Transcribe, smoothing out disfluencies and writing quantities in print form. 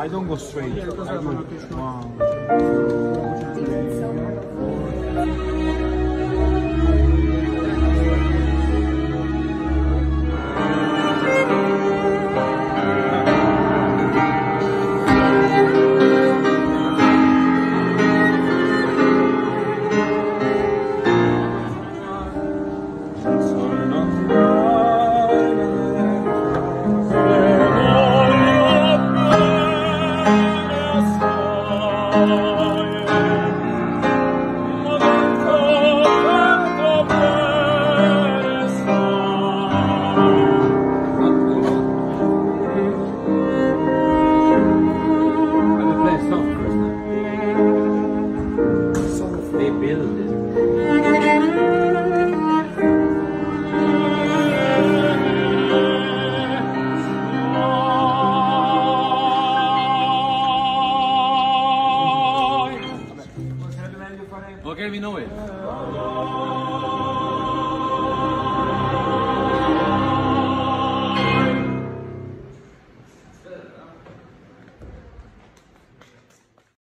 I don't go straight. I go, wow. They build it. Okay, we know it.